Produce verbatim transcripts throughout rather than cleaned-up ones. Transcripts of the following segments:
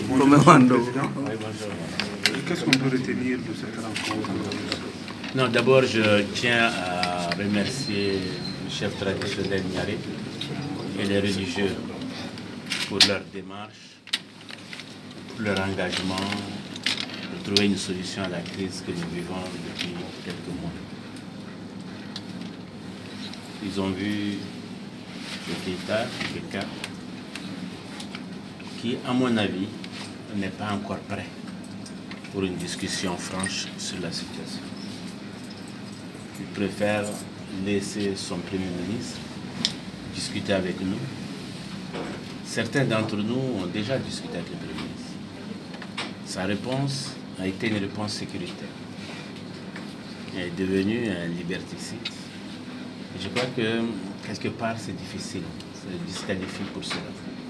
Qu'est-ce qu'on peut retenir de cette rencontre? Non, d'abord, je tiens à remercier le chef traditionnel Niaré et les religieux pour leur démarche, pour leur engagement, pour trouver une solution à la crise que nous vivons depuis quelques mois. Ils ont vu le Keïta, quelqu'un qui, à mon avis, n'est pas encore prêt pour une discussion franche sur la situation. Il préfère laisser son Premier ministre discuter avec nous. Certains d'entre nous ont déjà discuté avec le Premier ministre. Sa réponse a été une réponse sécuritaire. Elle est devenue un liberticide. Et je crois que quelque part c'est difficile, c'est disqualifié pour cela.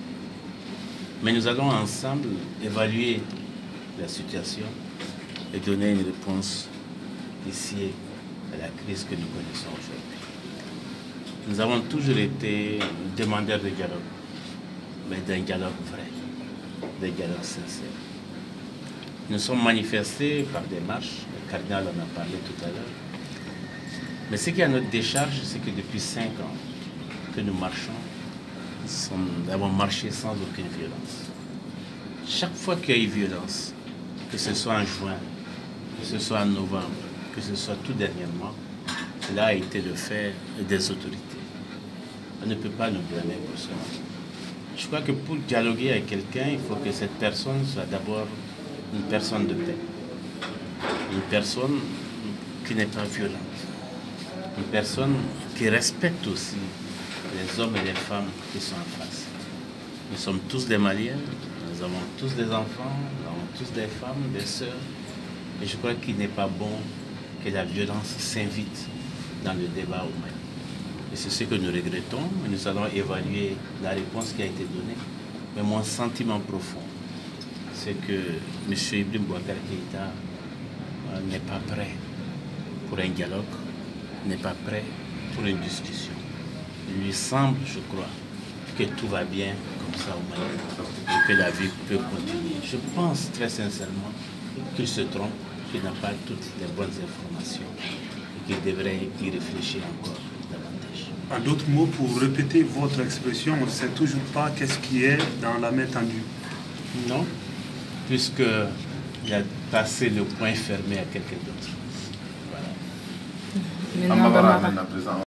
Mais nous allons ensemble évaluer la situation et donner une réponse ici à la crise que nous connaissons aujourd'hui. Nous avons toujours été demandeurs de dialogue, mais d'un dialogue vrai, d'un dialogue sincère. Nous sommes manifestés par des marches, le cardinal en a parlé tout à l'heure. Mais ce qui est à notre décharge, c'est que depuis cinq ans que nous marchons, nous avons marché sans aucune violence. Chaque fois qu'il y a eu violence, que ce soit en juin, que ce soit en novembre, que ce soit tout dernièrement, cela a été le fait des autorités. On ne peut pas nous blâmer pour cela. Je crois que pour dialoguer avec quelqu'un, il faut que cette personne soit d'abord une personne de paix. Une personne qui n'est pas violente. Une personne qui respecte aussi les hommes et les femmes qui sont en face. Nous sommes tous des Maliens, nous avons tous des enfants, nous avons tous des femmes, des sœurs. Et je crois qu'il n'est pas bon que la violence s'invite dans le débat au Mali. Et c'est ce que nous regrettons, et nous allons évaluer la réponse qui a été donnée. Mais mon sentiment profond, c'est que M. Ibrahim Boubacar Keïta n'est pas prêt pour un dialogue, n'est pas prêt pour une discussion. Il lui semble, je crois, que tout va bien comme ça au Mali et que la vie peut continuer. Je pense très sincèrement qu'il se trompe, qu'il n'a pas toutes les bonnes informations et qu'il devrait y réfléchir encore davantage. En d'autres mots, pour répéter votre expression, on ne sait toujours pas qu'est-ce qui est dans la main tendue. Non, puisqu'il a passé le point fermé à quelqu'un d'autre. Voilà. Maintenant,